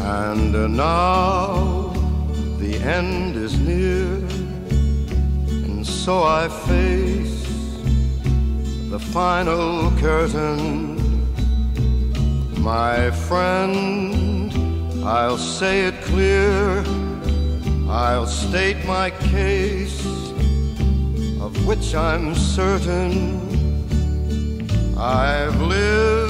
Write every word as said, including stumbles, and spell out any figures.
And now the end is near, and so I face the final curtain. My friend, I'll say it clear, I'll state my case, of which I'm certain. I've lived